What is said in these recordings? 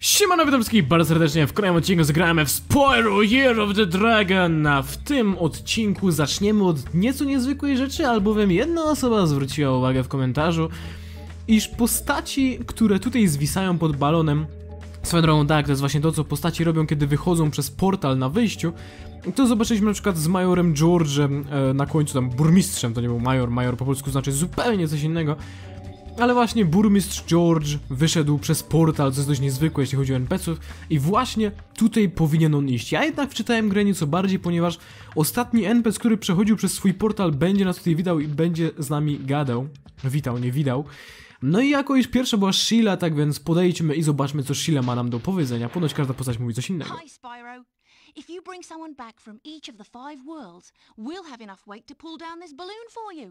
Siemano, witam wszystkich bardzo serdecznie. W kolejnym odcinku zagramy w Spyro Year of the Dragon. A w tym odcinku zaczniemy od nieco niezwykłej rzeczy, albowiem jedna osoba zwróciła uwagę w komentarzu, iż postaci, które tutaj zwisają pod balonem, swoją drogą tak, to jest właśnie to, co postaci robią, kiedy wychodzą przez portal na wyjściu. To zobaczyliśmy na przykład z majorem George'em na końcu, tam burmistrzem, to nie był major, major po polsku znaczy zupełnie coś innego. Ale właśnie burmistrz George wyszedł przez portal, co jest dość niezwykłe, jeśli chodzi o NPC-ów, i właśnie tutaj powinien on iść. Ja jednak wczytałem grę nieco bardziej, ponieważ ostatni NPC, który przechodził przez swój portal, będzie nas tutaj widał i będzie z nami gadał. Witał, nie widał. No i jako iż pierwsza była Sheila, tak więc podejdźmy i zobaczmy, co Sheila ma nam do powiedzenia. Ponoć każda postać mówi coś innego. Hi, Spyro. If you bring someone back from each of the 5 worlds, we'll have enough weight to pull down this balloon for you.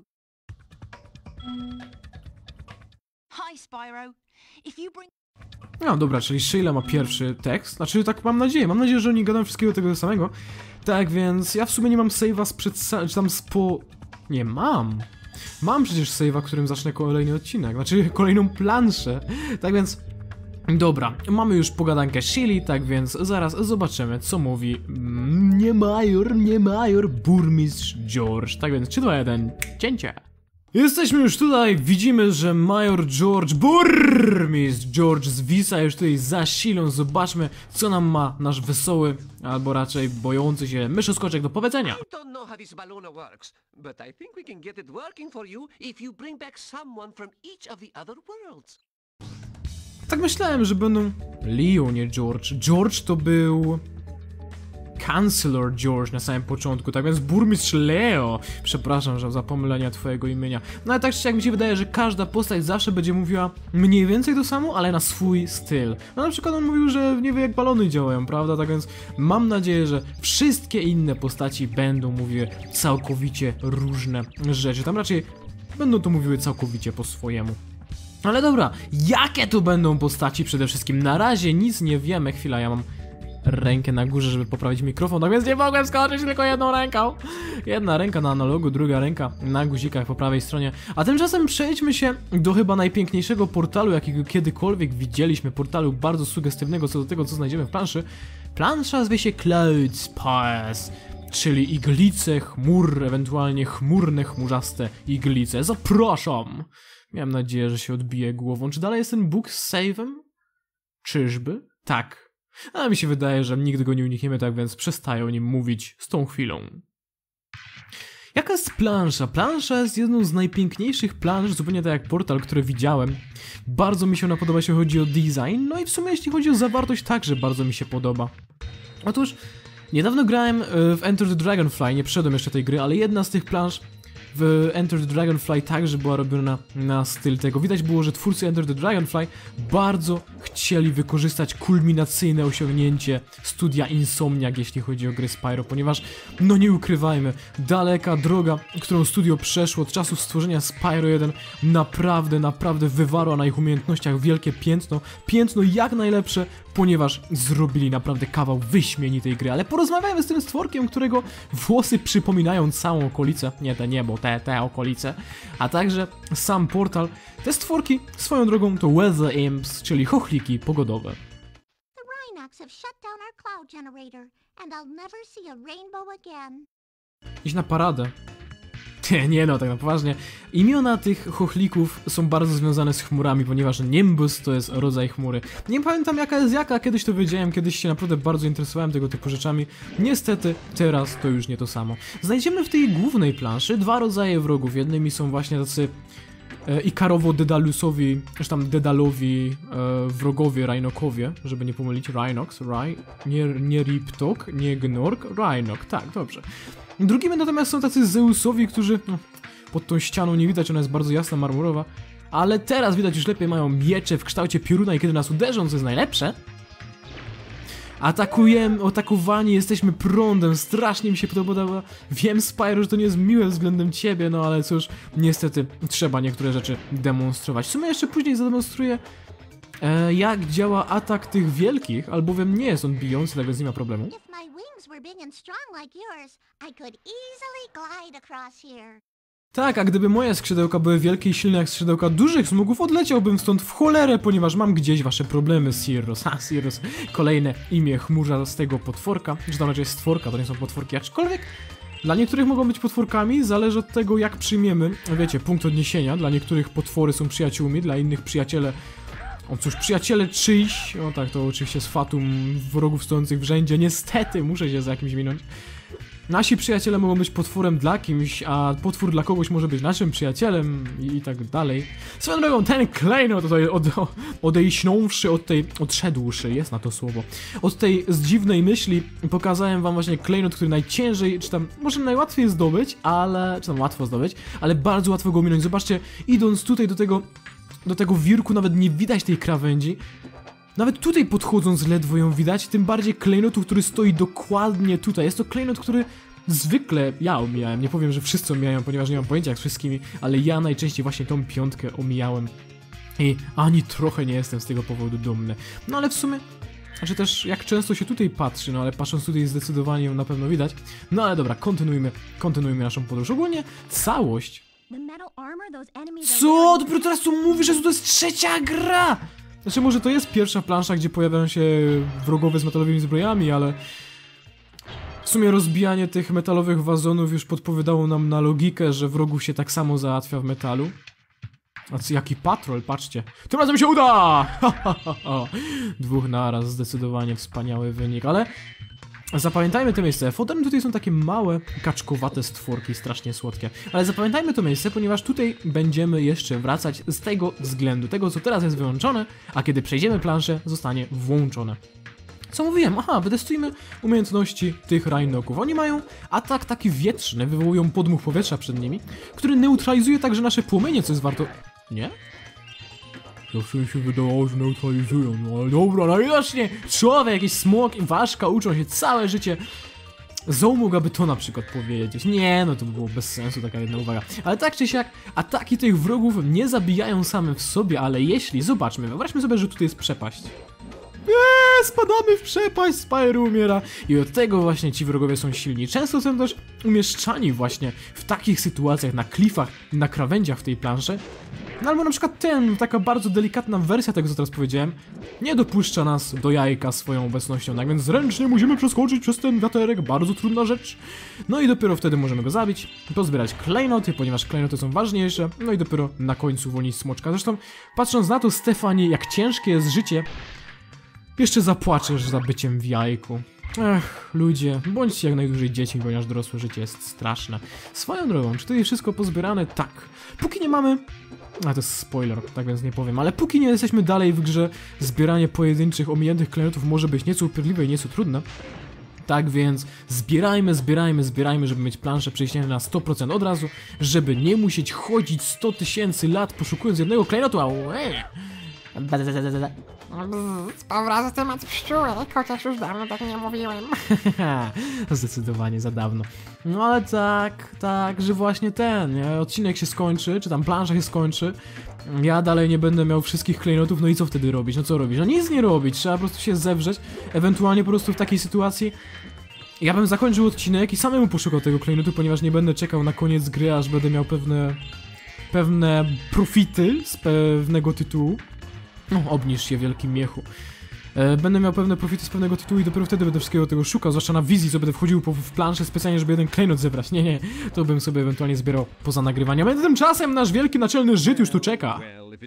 Hi, Spyro. If you bring... No dobra, czyli Sheila ma pierwszy tekst, znaczy tak mam nadzieję, że oni gadają wszystkiego tego samego. Tak więc ja w sumie nie mam save'a czy tam Nie, mam przecież save'a, którym zacznę kolejny odcinek, znaczy kolejną planszę. Tak więc... Dobra, mamy już pogadankę Sheili, tak więc zaraz zobaczymy, co mówi nie major, burmistrz George. Tak więc 3, 2, 1, cięcie. Jesteśmy już tutaj, widzimy, że major George, burmistrz George zwisa już tutaj za Sheilą. Zobaczmy, co nam ma nasz wesoły, albo raczej bojący się myszoskoczek do powiedzenia. I don't know how this balloon works, but I think we can get it working for you if you bring back someone from each of the other worlds. Tak myślałem, że będą... Leo, nie George. George to był... Chancellor George na samym początku, tak więc burmistrz Leo. Przepraszam, że za pomylenia twojego imienia. No ale tak czy jak mi się wydaje, że każda postać zawsze będzie mówiła mniej więcej to samo, ale na swój styl. No na przykład on mówił, że nie wie jak balony działają, prawda? Tak więc mam nadzieję, że wszystkie inne postaci będą mówiły całkowicie różne rzeczy. Tam raczej będą to mówiły całkowicie po swojemu. Ale dobra, jakie to będą postaci przede wszystkim? Na razie nic nie wiemy. Chwila, ja mam rękę na górze, żeby poprawić mikrofon, tak więc nie mogłem skoczyć tylko jedną ręką. Jedna ręka na analogu, druga ręka na guzikach po prawej stronie. A tymczasem przejdźmy się do chyba najpiękniejszego portalu, jakiego kiedykolwiek widzieliśmy. Portalu bardzo sugestywnego co do tego, co znajdziemy w planszy. Plansza zwie się Clouds Pass, czyli iglice chmur, ewentualnie chmurne, chmurzaste iglice. Zapraszam! Miałem nadzieję, że się odbije głową. Czy dalej jest ten Bóg z save'em? Czyżby? Tak. Ale mi się wydaje, że nigdy go nie unikniemy, tak więc przestaję o nim mówić z tą chwilą. Jaka jest plansza? Plansza jest jedną z najpiękniejszych plansz, zupełnie tak jak portal, który widziałem. Bardzo mi się ona podoba, jeśli chodzi o design, no i w sumie jeśli chodzi o zawartość także bardzo mi się podoba. Otóż niedawno grałem w Enter the Dragonfly, nie przeszedłem jeszcze tej gry, ale jedna z tych plansz w Enter the Dragonfly także była robiona na styl tego. Widać było, że twórcy Enter the Dragonfly bardzo chcieli wykorzystać kulminacyjne osiągnięcie studia Insomniac, jeśli chodzi o gry Spyro, ponieważ, no nie ukrywajmy, daleka droga, którą studio przeszło od czasów stworzenia Spyro 1, naprawdę wywarła na ich umiejętnościach wielkie piętno jak najlepsze, ponieważ zrobili naprawdę kawał wyśmienitej gry. Ale porozmawiajmy z tym stworkiem, którego włosy przypominają całą okolicę, nie te niebo, te okolice, a także sam portal. Te stworki, swoją drogą, to Weather Imps, czyli chochliki pogodowe. The Rhinox have shut down our cloud generator, and I'll never see a rainbow again. Iść na paradę. Nie no, tak na poważnie. Imiona tych chochlików są bardzo związane z chmurami, ponieważ Nimbus to jest rodzaj chmury. Nie pamiętam jaka jest jaka, kiedyś to wiedziałem, kiedyś się naprawdę bardzo interesowałem tego typu rzeczami. Niestety, teraz to już nie to samo. Znajdziemy w tej głównej planszy 2 rodzaje wrogów. Jednymi są właśnie tacy Ikarowo-Dedalusowi, czy tam Dedalowi wrogowie, Rhinokowie, żeby nie pomylić. Rhinox, nie Riptok, nie Gnork, Rhinok, tak, dobrze. Drugimi natomiast są tacy Zeusowi, którzy, no, pod tą ścianą nie widać, ona jest bardzo jasna, marmurowa, ale teraz widać już lepiej, mają miecze w kształcie pioruna i kiedy nas uderzą, co jest najlepsze, atakowani jesteśmy prądem, strasznie mi się to podoba. Wiem, Spyro, że to nie jest miłe względem ciebie, no ale cóż, niestety trzeba niektóre rzeczy demonstrować. W sumie jeszcze później zademonstruję, jak działa atak tych wielkich, albowiem nie jest on bijący, tak więc nie ma problemu. If my wings were big and strong like yours, I could easily glide across here. Tak, a gdyby moje skrzydełka były wielkie i silne jak skrzydełka dużych smugów, odleciałbym stąd w cholerę, ponieważ mam gdzieś wasze problemy, Sirros. Ha, Sirros, kolejne imię chmurza z tego potworka, czy tam raczej jest stworka, to nie są potworki, aczkolwiek dla niektórych mogą być potworkami, zależy od tego, jak przyjmiemy, wiecie, punkt odniesienia. Dla niektórych potwory są przyjaciółmi, dla innych przyjaciele... O cóż, przyjaciele czyjś, o tak, to oczywiście z fatum wrogów stojących w rzędzie, niestety, muszę się za jakimś minąć. Nasi przyjaciele mogą być potworem dla kimś, a potwór dla kogoś może być naszym przyjacielem i tak dalej. Swoją drogą, ten klejnot tutaj odejśnąwszy od tej... odszedłszy, jest na to słowo. Od tej z dziwnej myśli pokazałem wam właśnie klejnot, który najciężej, czy tam może najłatwiej zdobyć, ale... czy tam łatwo zdobyć, ale bardzo łatwo go ominąć. Zobaczcie, idąc tutaj do tego wirku nawet nie widać tej krawędzi. Nawet tutaj podchodząc ledwo ją widać, tym bardziej klejnotu, który stoi dokładnie tutaj. Jest to klejnot, który zwykle ja omijałem. Nie powiem, że wszyscy omijają, ponieważ nie mam pojęcia jak z wszystkimi, ale ja najczęściej właśnie tą piątkę omijałem. I ani trochę nie jestem z tego powodu dumny. No ale w sumie... Znaczy też jak często się tutaj patrzy, no ale patrząc tutaj zdecydowanie ją na pewno widać. No ale dobra, kontynuujmy naszą podróż. Ogólnie całość... Co? Dopiero teraz tu mówisz, że to jest trzecia gra! Znaczy może to jest pierwsza plansza, gdzie pojawiają się wrogowie z metalowymi zbrojami, ale... W sumie rozbijanie tych metalowych wazonów już podpowiadało nam na logikę, że wrogów się tak samo załatwia w metalu. A co, jaki patrol, patrzcie. Tym razem się uda! Dwóch naraz, zdecydowanie wspaniały wynik, ale... Zapamiętajmy to miejsce. Potem tutaj są takie małe, kaczkowate stworki, strasznie słodkie. Ale zapamiętajmy to miejsce, ponieważ tutaj będziemy jeszcze wracać z tego względu. Tego, co teraz jest wyłączone, a kiedy przejdziemy planszę, zostanie włączone. Co mówiłem? Aha, wytestujmy umiejętności tych Rhinoków. Oni mają atak taki wietrzny, wywołują podmuch powietrza przed nimi, który neutralizuje także nasze płomienie, co jest warto... Nie? Zawsze się wydawało, że neutralizują, no ale dobra, najwidoczniej człowiek, jakiś smok i ważka uczą się całe życie. Zoe mogłaby to na przykład powiedzieć. Nie, no to by było bez sensu, taka jedna uwaga. Ale tak czy siak, ataki tych wrogów nie zabijają same w sobie, ale jeśli, zobaczmy, wyobraźmy sobie, że tutaj jest przepaść. Spadamy w przepaść, Spyro umiera. I od tego właśnie ci wrogowie są silni. Często są też umieszczani właśnie w takich sytuacjach, na klifach, na krawędziach w tej planszy. No albo na przykład taka bardzo delikatna wersja tego, co teraz powiedziałem, nie dopuszcza nas do jajka swoją obecnością, tak więc zręcznie musimy przeskoczyć przez ten wiaterek, bardzo trudna rzecz. No i dopiero wtedy możemy go zabić, pozbierać klejnoty, ponieważ klejnoty są ważniejsze, no i dopiero na końcu uwolnić smoczka. Zresztą, patrząc na to, Stefanie, jak ciężkie jest życie, jeszcze zapłaczesz za byciem w jajku. Ech, ludzie, bądźcie jak najdłużej dziećmi, ponieważ dorosłe życie jest straszne. Swoją drogą, czy tutaj wszystko pozbierane? Tak. Póki nie mamy... A to jest spoiler, tak więc nie powiem, ale póki nie jesteśmy dalej w grze, zbieranie pojedynczych, ominiętych klejnotów może być nieco upierdliwe i nieco trudne. Tak więc zbierajmy, żeby mieć planszę przejścia na 100% od razu, żeby nie musieć chodzić 100 000 lat poszukując jednego klejnotu, a Z powrotem od pszczółek, chociaż już dawno tak nie mówiłem. Zdecydowanie za dawno. No ale tak, że właśnie odcinek się skończy, czy tam plansza się skończy. Ja dalej nie będę miał wszystkich klejnotów, no i co wtedy robić? No co robić? No nic nie robić, trzeba po prostu się zewrzeć. Ewentualnie po prostu w takiej sytuacji ja bym zakończył odcinek i samemu poszukał tego klejnotu, ponieważ nie będę czekał na koniec gry, aż będę miał pewne profity z pewnego tytułu. No, obniż się, wielki miechu. Będę miał pewne profity z pewnego tytułu i dopiero wtedy będę wszystkiego tego szukał, zwłaszcza na wizji, co będę wchodził w planszę specjalnie, żeby jeden klejnot zebrać. Nie, to bym sobie ewentualnie zbierał poza nagrywaniem. Ale tymczasem nasz wielki naczelny Żyd już tu czeka.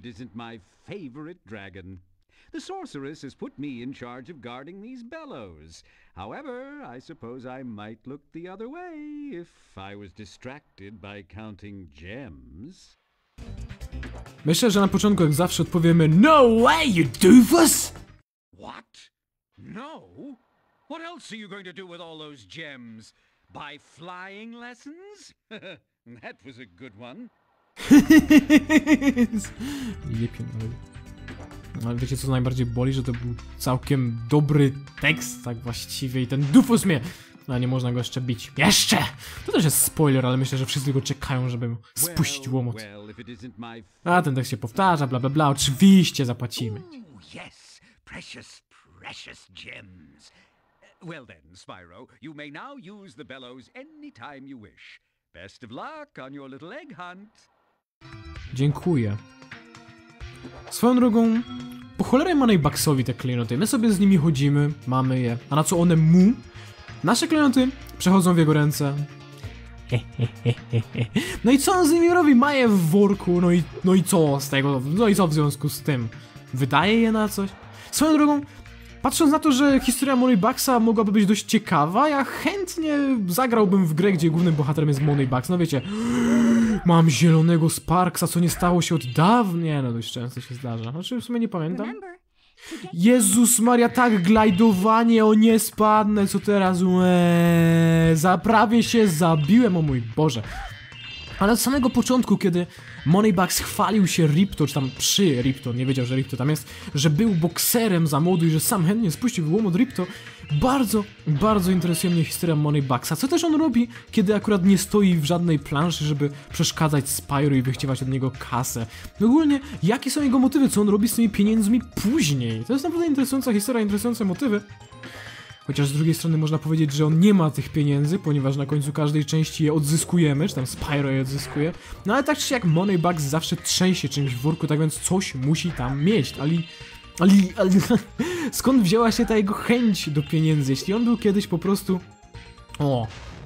The sorceress has put me in charge of guarding these bellows. However, I suppose I might look the other way if I was distracted by counting gems. Myślę, że na początku jak zawsze odpowiemy No way, you doofus! What? No? What else are you going to do with all those gems? Buy flying lessons? That was a good one. Ale wiecie co najbardziej boli, że to był całkiem dobry tekst, tak właściwie i ten dufus mnie... No nie można go jeszcze bić. Jeszcze! To też jest spoiler, ale myślę, że wszyscy tylko czekają, żeby spuścić łomot. A ten tekst się powtarza, bla bla bla, oczywiście zapłacimy. Yes, precious gems. Well then, Spyro, you may now use the bellows anytime you wish. Best of luck on your little egg hunt. Dziękuję. Swoją drogą, po cholerę Moneybucksowi te klejnoty. My sobie z nimi chodzimy, mamy je. A na co one mu? Nasze klejnoty przechodzą w jego ręce. No i co on z nimi robi? Ma je w worku, no i co z tego? No i co w związku z tym? Wydaje je na coś? Swoją drogą, patrząc na to, że historia Moneybucksa mogłaby być dość ciekawa, ja chętnie zagrałbym w grę, gdzie głównym bohaterem jest Moneybucks. No wiecie, mam zielonego Sparksa, co nie stało się od dawna. Nie, no dość często się zdarza. Znaczy w sumie nie pamiętam. Remember, Jezus Maria, tak glajdowanie, o nie spadnę, co teraz? Prawie się zabiłem, o mój Boże. Ale od samego początku, kiedy Moneybucks chwalił się Ripto, czy tam przy Ripto, nie wiedział, że Ripto tam jest, że był bokserem za młodu i że sam chętnie spuścił łom od Ripto, bardzo interesuje mnie historia Moneybucksa. Co też on robi, kiedy akurat nie stoi w żadnej planszy, żeby przeszkadzać Spyro i wychciewać od niego kasę. Ogólnie, jakie są jego motywy, co on robi z tymi pieniędzmi później. To jest naprawdę interesująca historia, interesujące motywy. Chociaż z drugiej strony można powiedzieć, że on nie ma tych pieniędzy, ponieważ na końcu każdej części je odzyskujemy, czy tam Spyro je odzyskuje. No ale tak czy jak Moneybucks zawsze trzęsie czymś w worku, tak więc coś musi tam mieć. Ale skąd wzięła się ta jego chęć do pieniędzy? Jeśli on był kiedyś po prostu... O!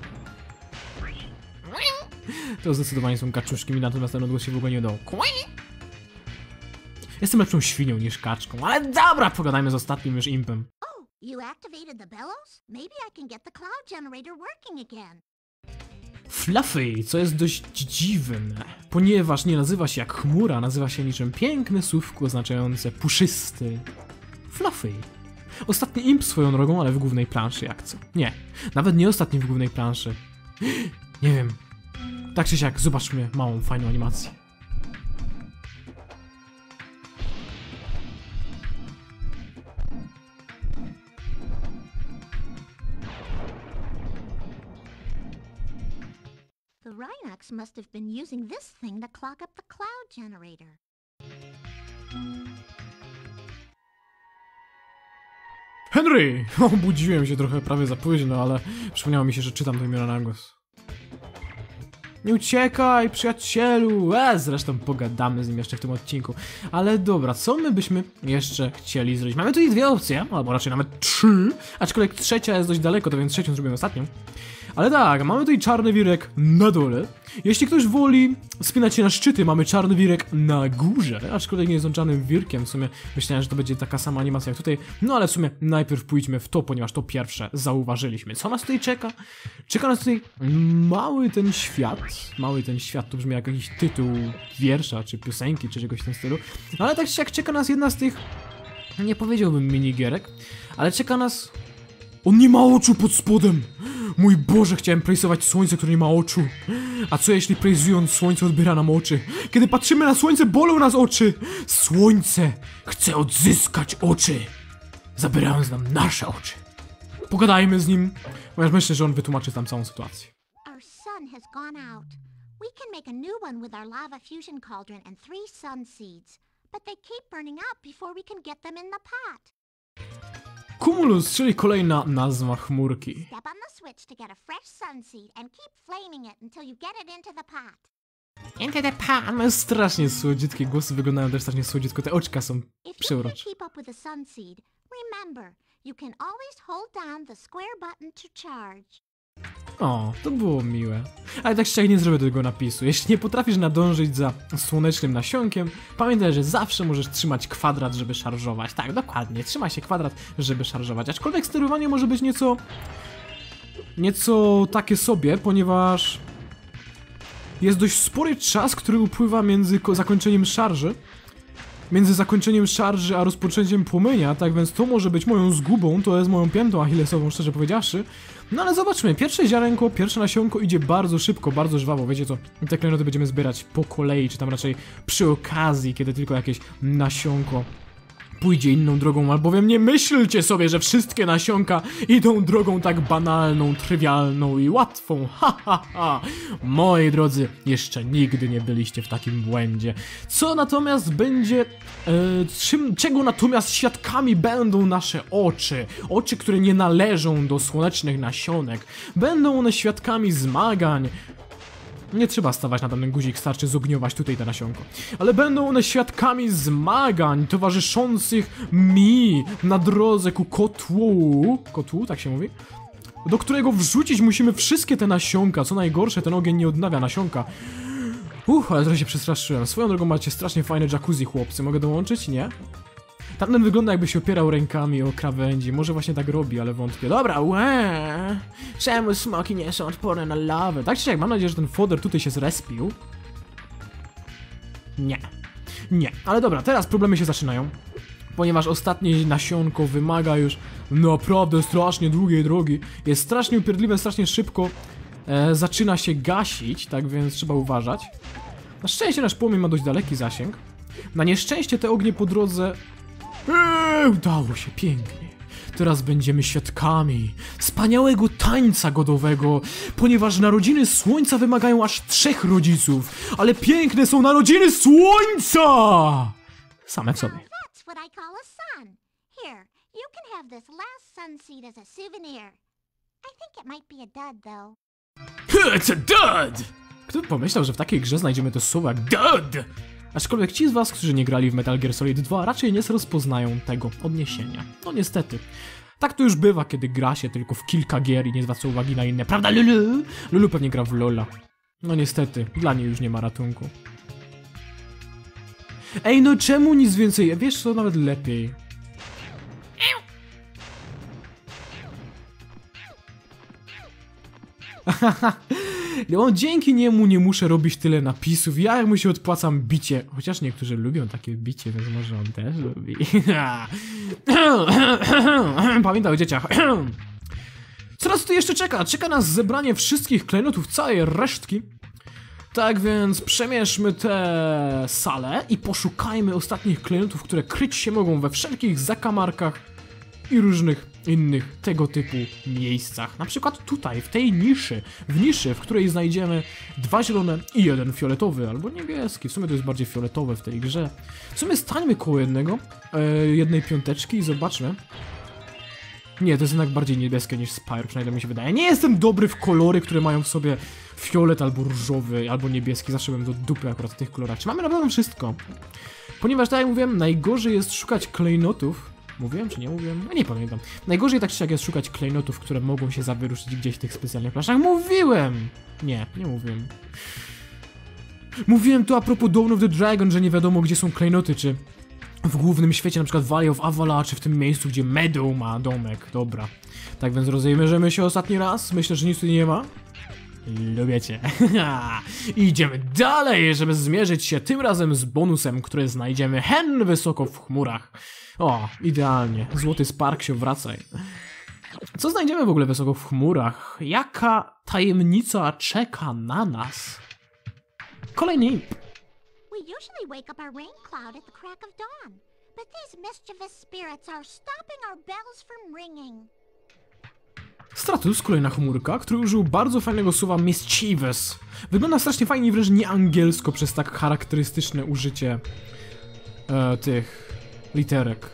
To zdecydowanie są kaczuszki, mi natomiast ten odgłos się w ogóle nie udał. Jestem lepszą świnią niż kaczką, ale dobra, pogadajmy z ostatnim już impem. oh, you activated the bellows? Maybe I can get the cloud generator working again. Fluffy, co jest dość dziwne, ponieważ nie nazywa się jak chmura, nazywa się niczym piękne słówko oznaczające puszysty. Fluffy. Ostatni imp swoją drogą, ale w głównej planszy jak co. Nie, nawet nie ostatni w głównej planszy. Nie wiem. Tak czy siak, zobaczmy małą, fajną animację. The Rhinox must have been using this thing to clock up the cloud generator. Henry! Obudziłem się trochę prawie za późno, ale przypomniało mi się, że czytam to imiona na głos. Nie uciekaj, przyjacielu! Zresztą pogadamy z nim jeszcze w tym odcinku. Ale dobra, co my byśmy jeszcze chcieli zrobić? Mamy tutaj dwie opcje, albo raczej nawet trzy, aczkolwiek trzecia jest dość daleko, to więc trzecią zrobimy ostatnią. Ale tak, mamy tutaj czarny wirek na dole. Jeśli ktoś woli spinać się na szczyty, mamy czarny wirek na górze. Aczkolwiek nie jest on czarnym wirkiem, w sumie myślałem, że to będzie taka sama animacja jak tutaj. No ale w sumie najpierw pójdźmy w to, ponieważ to pierwsze zauważyliśmy. Co nas tutaj czeka? Czeka nas tutaj mały ten świat, to brzmi jak jakiś tytuł wiersza, czy piosenki, czy czegoś w tym stylu. Ale tak jak czeka nas jedna z tych, nie powiedziałbym minigierek, ale czeka nas... On nie ma oczu pod spodem! Mój Boże, chciałem prejsować słońce, które nie ma oczu. A co jeśli prejzując słońce odbiera nam oczy? Kiedy patrzymy na słońce, bolą nas oczy! Słońce chce odzyskać oczy, zabierając nam nasze oczy. Pogadajmy z nim, ponieważ myślę, że on wytłumaczy tam całą sytuację. Our sun has gone out. We can make a new one with our lava fusion cauldron and 3 sun seeds. But they keep burning up before we can get them in the pot. Cumulus, czyli kolejna nazwa chmurki. Step on the switch to get a fresh sun seed and keep flaming it until you get it into the pot. Into the pan. Mają strasznie słodziutkie głosy, wyglądają też strasznie słodziutko, te oczka są If you przeurocze. can keep up with the sun seed, remember, you can always hold down the square button to charge. O, to było miłe. Ale tak szczerze nie zrobię tego napisu. Jeśli nie potrafisz nadążyć za słonecznym nasionkiem, pamiętaj, że zawsze możesz trzymać kwadrat, żeby szarżować. Tak, dokładnie, trzymaj się kwadrat, żeby szarżować. Aczkolwiek sterowanie może być nieco takie sobie, ponieważ jest dość spory czas, który upływa między zakończeniem szarży a rozpoczęciem płomienia, tak więc to może być moją zgubą, to jest moją piętą achillesową, szczerze powiedziawszy. No ale zobaczmy, pierwsze ziarenko, pierwsze nasionko idzie bardzo szybko, bardzo żwawo, wiecie co, te klejnoty będziemy zbierać po kolei, czy tam raczej przy okazji, kiedy tylko jakieś nasionko pójdzie inną drogą, albowiem nie myślcie sobie, że wszystkie nasionka idą drogą tak banalną, trywialną i łatwą. Ha, ha, ha. Moi drodzy, jeszcze nigdy nie byliście w takim błędzie. Co natomiast będzie... czego natomiast świadkami będą nasze oczy? Oczy, które nie należą do słonecznych nasionek. Będą one świadkami zmagań Nie trzeba stawać na ten guzik, starczy zogniować tutaj te nasionko. Ale będą one świadkami zmagań towarzyszących mi na drodze ku kotłu, tak się mówi? Do którego wrzucić musimy wszystkie te nasionka. Co najgorsze, ten ogień nie odnawia nasionka. Ale trochę się przestraszyłem. Swoją drogą macie strasznie fajne jacuzzi, chłopcy. Mogę dołączyć? Nie? Tamten wygląda, jakby się opierał rękami o krawędzi. Może właśnie tak robi, ale wątpię. Dobra, czemu smoki nie są odporne na lawę? Tak czy siak, mam nadzieję, że ten foder tutaj się zrespił. Nie, ale dobra, teraz problemy się zaczynają. Ponieważ ostatnie nasionko wymaga już naprawdę strasznie długiej drogi. Jest strasznie upierdliwe, strasznie szybko zaczyna się gasić, tak więc trzeba uważać. Na szczęście nasz płomień ma dość daleki zasięg. Na nieszczęście te ognie po drodze... udało się, pięknie. Teraz będziemy świadkami wspaniałego tańca godowego, ponieważ narodziny słońca wymagają aż 3 rodziców, ale piękne są narodziny słońca! Same w sobie. That's what I call a sun. Here, you can have this last sunseed as a souvenir. I think it might be a dud, though. It's a dud! Kto by pomyślał, że w takiej grze znajdziemy to słowo jak dud? Aczkolwiek ci z was, którzy nie grali w Metal Gear Solid 2, raczej nie rozpoznają tego odniesienia. No niestety. Tak to już bywa, kiedy gra się tylko w kilka gier i nie zwraca uwagi na inne. Prawda, Lulu? Lulu pewnie gra w Lola. No niestety, dla niej już nie ma ratunku. Ej, no czemu nic więcej? Wiesz co, nawet lepiej. No, dzięki niemu nie muszę robić tyle napisów. Ja mu się odpłacam bicie. Chociaż niektórzy lubią takie bicie, więc może on też lubi. Pamiętaj o dzieciach. Co nas tu jeszcze czeka? Czeka nas zebranie wszystkich klejnotów, całej resztki. Tak więc przemierzmy tę salę i poszukajmy ostatnich klejnotów, które kryć się mogą we wszelkich zakamarkach i różnych innych tego typu miejscach. Na przykład tutaj, w tej niszy, w której znajdziemy 2 zielone i 1 fioletowy, albo niebieski. W sumie to jest bardziej fioletowe w tej grze. W sumie stańmy koło jednej piąteczki i zobaczmy. Nie, to jest jednak bardziej niebieskie niż Spyro, przynajmniej mi się wydaje. Nie jestem dobry w kolory, które mają w sobie fiolet albo różowy, albo niebieski. Zawsze byłem do dupy akurat w tych kolorach. Czy mamy na pewno wszystko? Ponieważ, tak jak mówiłem, najgorzej jest szukać klejnotów. Mówiłem czy nie mówiłem? No nie pamiętam. Najgorzej tak czy jak jest szukać klejnotów, które mogą się zawyruszyć gdzieś w tych specjalnych planszach. Mówiłem! Nie mówiłem. Mówiłem tu a propos Dawn of the Dragon, że nie wiadomo gdzie są klejnoty, czy w głównym świecie, na przykład Valley of Avala, czy w tym miejscu, gdzie Meadow ma domek. Dobra. Tak więc rozejrzymy się ostatni raz. Myślę, że nic tu nie ma. Lubię cię. Idziemy dalej, żeby zmierzyć się tym razem z bonusem, który znajdziemy hen wysoko w chmurach. O, idealnie. Złoty Sparksio, wracaj. Co znajdziemy w ogóle wysoko w chmurach? Jaka tajemnica czeka na nas? Kolejny imp. We usually wake up our rain cloud at the crack of dawn, but these mischievous spirits are stopping our bells from ringing. Stratus, kolejna chmurka, który użył bardzo fajnego słowa mischievous. Wygląda strasznie fajnie i wręcz nie angielsko przez tak charakterystyczne użycie tych literek.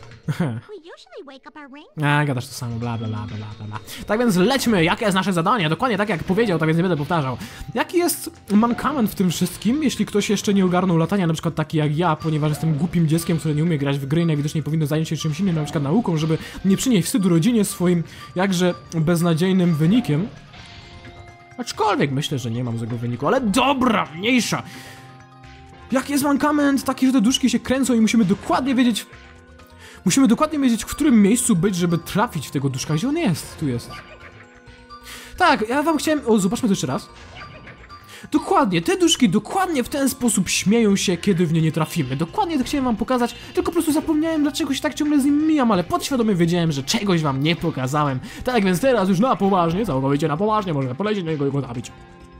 Gadasz to samo, bla bla bla bla bla. Tak więc lećmy, jakie jest nasze zadanie? Dokładnie tak jak powiedział, tak więc nie będę powtarzał. Jaki jest mankament w tym wszystkim, jeśli ktoś jeszcze nie ogarnął latania, na przykład taki jak ja, ponieważ jestem głupim dzieckiem, które nie umie grać w gry i najwidoczniej powinno zająć się czymś innym, na przykład nauką, żeby nie przynieść wstydu rodzinie swoim jakże beznadziejnym wynikiem. Aczkolwiek myślę, że nie mam złego wyniku, ale dobra, mniejsza. Jaki jest mankament? Taki, że te duszki się kręcą i musimy dokładnie wiedzieć, w którym miejscu być, żeby trafić w tego duszka. Gdzie on jest? Tu jest. Tak, ja wam chciałem... O, zobaczmy to jeszcze raz. Dokładnie, te duszki dokładnie w ten sposób śmieją się, kiedy w nie nie trafimy. Dokładnie to chciałem wam pokazać, tylko po prostu zapomniałem, dlaczego się tak ciągle z nim mijam, ale podświadomie wiedziałem, że czegoś wam nie pokazałem. Tak więc teraz już na poważnie, całkowicie na poważnie, możemy polecieć na niego i go zabić.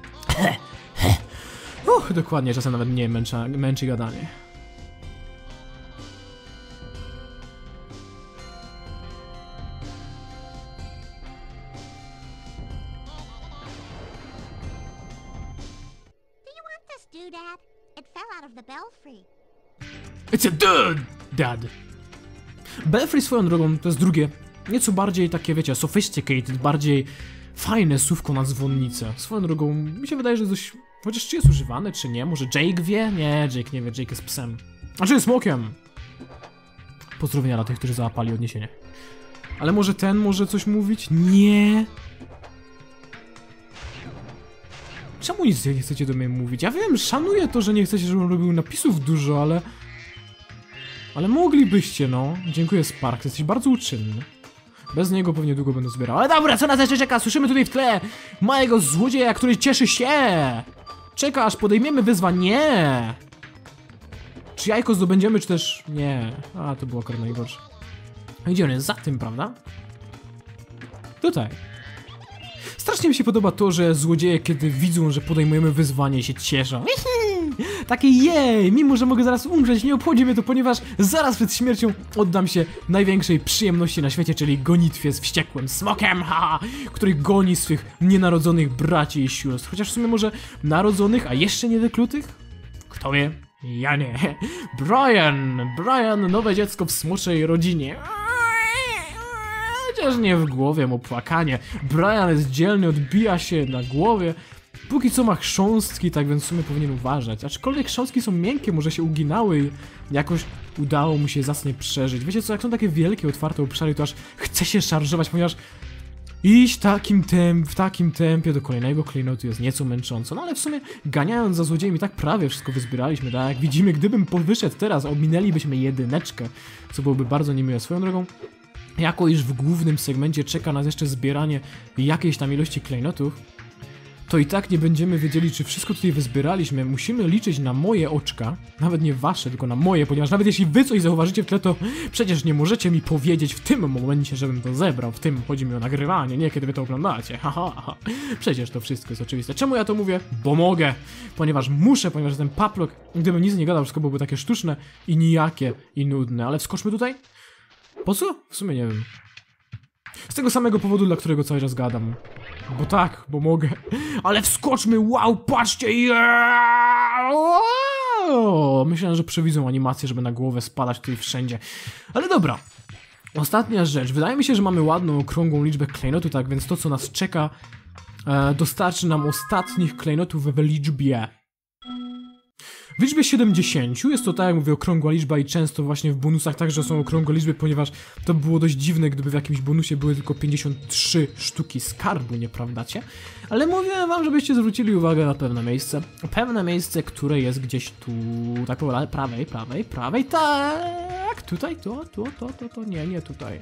Dokładnie, czasem nawet mnie męczy gadanie. Dad, it fell out of the belfry. It's a dude, dad. Belfry swoją drogą to jest drugie, nieco bardziej takie, wiecie, sophisticated, bardziej fajne słówko na dzwonnicę. Swoją drogą, mi się wydaje, że jest dość Chociaż czy jest używany, czy nie? Może Jake wie? Nie, Jake nie wie, Jake jest psem. Znaczy jest smokiem! Pozdrowienia dla tych, którzy załapali odniesienie. Ale może ten może coś mówić? Nie! Czemu nic nie chcecie do mnie mówić? Ja wiem, szanuję to, że nie chcecie, żebym robił napisów dużo, ale... Ale moglibyście, no. Dziękuję, Spark, jesteś bardzo uczynny. Bez niego pewnie długo będę zbierał. Ale dobra, co nas jeszcze czeka? Słyszymy tutaj w tle małego złodzieja, który cieszy się! Czeka, aż podejmiemy wyzwanie. Nie! Czy jajko zdobędziemy, czy też... Nie. A, to było akurat najgorsze. Gdzie on jest? Za tym, prawda? Tutaj. Strasznie mi się podoba to, że złodzieje, kiedy widzą, że podejmujemy wyzwanie, się cieszą. Takie jej! Mimo, że mogę zaraz umrzeć, nie obchodzi mnie to, ponieważ zaraz przed śmiercią oddam się największej przyjemności na świecie, czyli gonitwie z wściekłym smokiem, haha, który goni swych nienarodzonych braci i sióstr. Chociaż w sumie może narodzonych, a jeszcze nie wyklutych? Kto wie? Ja nie. Brian, nowe dziecko w smoczej rodzinie. Chociaż nie w głowie mu płakanie. Brian jest dzielny, odbija się na głowie. Póki co ma chrząstki, tak więc w sumie powinien uważać. Aczkolwiek chrząstki są miękkie, może się uginały i jakoś udało mu się zacnie przeżyć. Wiecie co, jak są takie wielkie, otwarte obszary, to aż chce się szarżować, ponieważ iść w takim tempie do kolejnego klejnotu jest nieco męcząco. No ale w sumie ganiając za złodziejem tak prawie wszystko wyzbieraliśmy, tak? Jak widzimy, gdybym wyszedł teraz, ominęlibyśmy jedyneczkę, co byłoby bardzo niemiłe. Swoją drogą, jako iż w głównym segmencie czeka nas jeszcze zbieranie jakiejś tam ilości klejnotów, to i tak nie będziemy wiedzieli, czy wszystko tutaj wyzbieraliśmy. Musimy liczyć na moje oczka, nawet nie wasze, tylko na moje, ponieważ nawet jeśli wy coś zauważycie w tle, to przecież nie możecie mi powiedzieć w tym momencie, żebym to zebrał. W tym chodzi mi o nagrywanie, nie kiedy wy to oglądacie. Haha. Przecież to wszystko jest oczywiste. Czemu ja to mówię? Bo mogę. Ponieważ muszę, ponieważ ten paplok, gdybym nic nie gadał, wszystko byłoby takie sztuczne i nijakie i nudne. Ale wskoczmy tutaj? Po co? W sumie nie wiem. Z tego samego powodu, dla którego cały czas gadam. Bo tak, bo mogę. Ale wskoczmy, wow, patrzcie! Yeah! Wow! Myślałem, że przewidzą animację, żeby na głowę spadać tutaj wszędzie. Ale dobra. Ostatnia rzecz. Wydaje mi się, że mamy ładną, okrągłą liczbę klejnotów, tak więc to, co nas czeka, dostarczy nam ostatnich klejnotów w liczbie. W liczbie 70 jest to, tak jak mówię, okrągła liczba i często właśnie w bonusach także są okrągłe liczby, ponieważ to by było dość dziwne, gdyby w jakimś bonusie były tylko 53 sztuki skarbu, nieprawdacie? Ale mówię wam, żebyście zwrócili uwagę na pewne miejsce. Pewne miejsce, które jest gdzieś tu, tak po prawej, tak, tutaj, to, nie tutaj.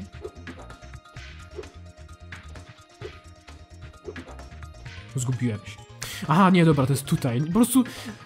Zgubiłem się. Aha, nie, dobra, to jest tutaj. Po prostu...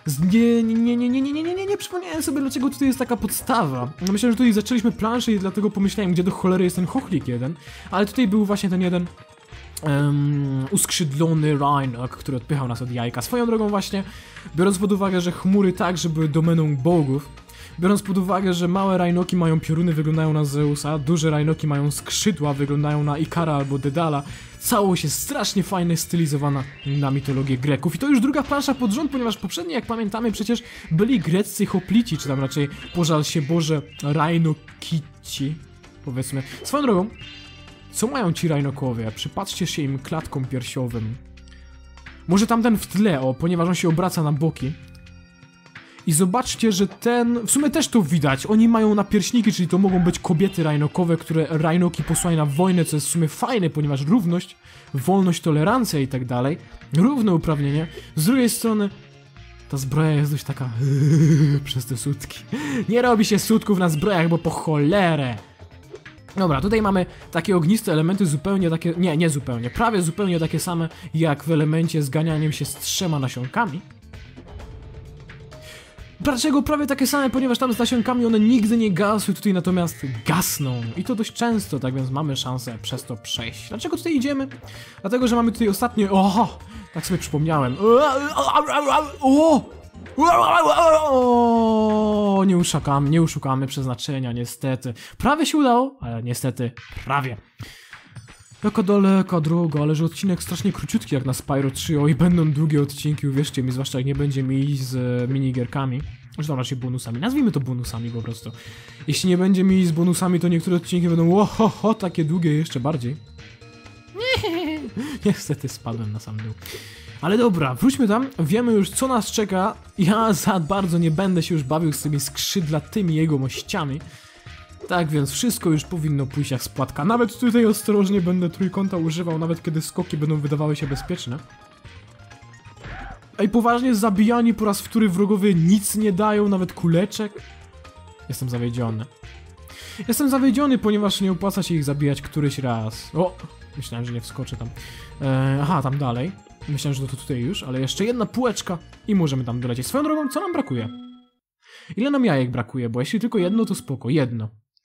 Nie przypomniałem sobie, dlaczego tutaj jest taka podstawa. Myślałem, że tutaj zaczęliśmy planszę i dlatego pomyślałem, gdzie do cholery jest ten chochlik jeden. Ale tutaj był właśnie ten jeden... uskrzydlony Rhinock, który odpychał nas od jajka. Swoją drogą właśnie, biorąc pod uwagę, że chmury także były domeną bogów, biorąc pod uwagę, że małe Rhinoki mają pioruny, wyglądają na Zeusa, duże Rhinoki mają skrzydła, wyglądają na Ikara albo Dedala, całość jest strasznie fajnie stylizowana na mitologię Greków. I to już druga plansza pod rząd, ponieważ poprzednie, jak pamiętamy, przecież byli greccy hoplici, czy tam raczej, pożal się Boże, Rhinokici, powiedzmy. Swoją drogą, co mają ci Rhinokowie? Przypatrzcie się im klatkom piersiowym. Może tamten w tle, ponieważ on się obraca na boki. I zobaczcie, że ten... W sumie też to widać. Oni mają napierśniki, czyli to mogą być kobiety Rhinokowe, które Rhinoki posłali na wojnę, co jest w sumie fajne, ponieważ równość, wolność, tolerancja i tak dalej, równouprawnienie. Z drugiej strony ta zbroja jest dość taka przez te sutki. Nie robi się sutków na zbrojach, bo po cholerę. Dobra, tutaj mamy takie ogniste elementy zupełnie takie... Nie zupełnie, prawie zupełnie takie same jak w elemencie z ganianiem się z 3 nasionkami. Dlaczego prawie takie same? Ponieważ tam z nasionkami one nigdy nie gasły, tutaj natomiast gasną. I to dość często, tak więc mamy szansę przez to przejść. Dlaczego tutaj idziemy? Dlatego, że mamy tutaj ostatnie... Oho! Tak sobie przypomniałem. Nie uszukamy przeznaczenia, niestety. Prawie się udało, ale niestety prawie. Jaka daleka droga, ale że odcinek strasznie króciutki jak na Spyro 3, i będą długie odcinki, uwierzcie mi, zwłaszcza jak nie będzie mi iść z minigierkami. Zresztą raczej bonusami, nazwijmy to bonusami po prostu. Jeśli nie będzie mi iść z bonusami, to niektóre odcinki będą takie długie jeszcze bardziej. Niestety spadłem na sam dół. Ale dobra, wróćmy tam, wiemy już co nas czeka. Ja za bardzo nie będę się już bawił z tymi skrzydlatymi jegomościami. Tak więc wszystko już powinno pójść jak z płatka. Nawet tutaj ostrożnie będę trójkąta używał, nawet kiedy skoki będą wydawały się bezpieczne. Ej, poważnie zabijani po raz wtóry wrogowie nic nie dają, nawet kuleczek. Jestem zawiedziony. Jestem zawiedziony, ponieważ nie opłaca się ich zabijać któryś raz. O! Myślałem, że nie wskoczę tam. Aha, tam dalej. Myślałem, że to tutaj już, ale jeszcze jedna półeczka i możemy tam dolecieć. Swoją drogą, co nam brakuje? Ile nam jajek brakuje? Bo jeśli tylko jedno, to spoko. Jedno.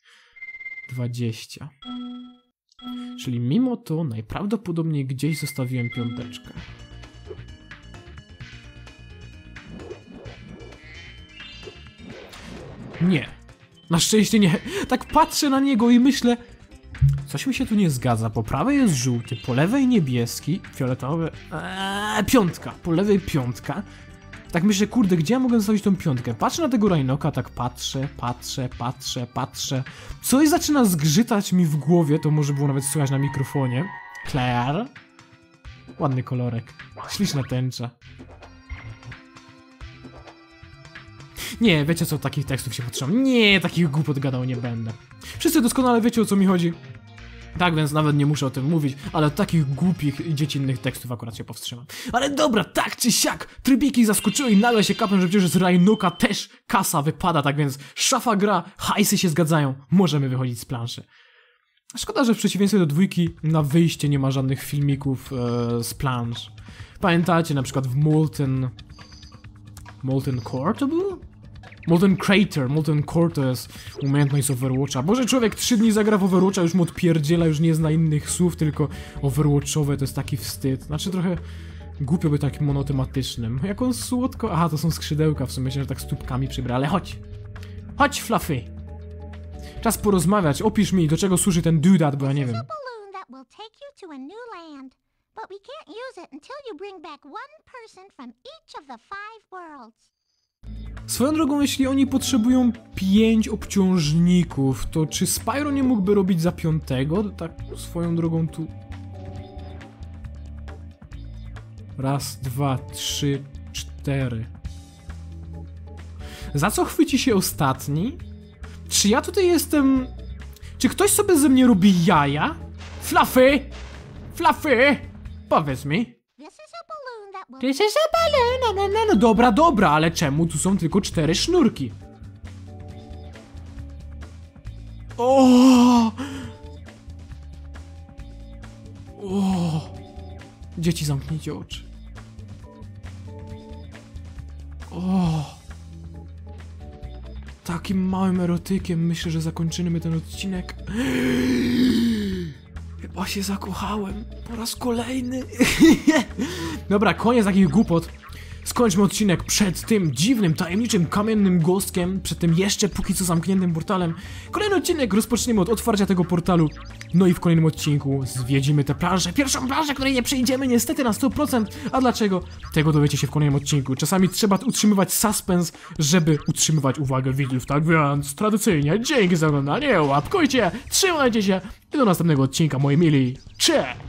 20. Czyli mimo to najprawdopodobniej gdzieś zostawiłem piąteczkę. Nie. Na szczęście nie. Tak patrzę na niego i myślę... Coś mi się tu nie zgadza. Po prawej jest żółty, po lewej niebieski, fioletowy... piątka. Po lewej piątka. Tak myślę, kurde, gdzie ja mogę zostawić tą piątkę? Patrzę na tego Rajnoka, tak patrzę. Coś zaczyna zgrzytać mi w głowie, to może było nawet słychać na mikrofonie. Claire. Ładny kolorek. Śliczna tęcza. Nie, wiecie co, takich tekstów się potrzebam. Nie, takich głupot gadał nie będę. Wszyscy doskonale wiecie, o co mi chodzi. Tak więc nawet nie muszę o tym mówić, ale od takich głupich i dziecinnych tekstów akurat się powstrzymam. Ale dobra, tak czy siak, trybiki zaskoczyły i nagle się kapłem, że przecież z Rajnoka też kasa wypada, tak więc szafa gra, hajsy się zgadzają, możemy wychodzić z planszy. Szkoda, że w przeciwieństwie do dwójki na wyjście nie ma żadnych filmików z plansz. Pamiętacie na przykład w Molten Core to było? Molten Core to jest umiejętność z Overwatcha. Boże, człowiek 3 dni zagra w Overwatcha, już mu odpierdziela, już nie zna innych słów, tylko Overwatchowe to jest taki wstyd. Znaczy trochę głupio by takim monotematycznym. Jak on słodko... Aha, to są skrzydełka, w sumie myślę, że tak stópkami przybra, ale chodź. Chodź, Fluffy. Czas porozmawiać, opisz mi, do czego służy ten doodat, bo ja nie wiem. But we can't use it until you bring back one person from each of the 5 worlds. Swoją drogą, jeśli oni potrzebują 5 obciążników, to czy Spyro nie mógłby robić za 5? Tak swoją drogą tu... Raz, 2, 3, 4. Za co chwyci się ostatni? Czy ja tutaj jestem... Czy ktoś sobie ze mnie robi jaja? Fluffy! Fluffy! Powiedz mi. This is a balloon. No, dobra, ale czemu tu są tylko 4 sznurki? O! Dzieci, zamknijcie oczy. Takim małym erotykiem myślę, że zakończymy ten odcinek. Chyba się zakochałem. Po raz kolejny. Dobra, koniec takich głupot. Skończmy odcinek przed tym dziwnym, tajemniczym, kamiennym gostkiem. Przed tym jeszcze póki co zamkniętym portalem. Kolejny odcinek rozpoczniemy od otwarcia tego portalu. No i w kolejnym odcinku zwiedzimy tę planszę. Pierwszą planszę, której nie przejdziemy niestety na 100%. A dlaczego? Tego dowiecie się w kolejnym odcinku. Czasami trzeba utrzymywać suspens, żeby utrzymywać uwagę widzów. Tak więc tradycyjnie dzięki za oglądanie. Łapkujcie, trzymajcie się i do następnego odcinka, moi mili. Cześć!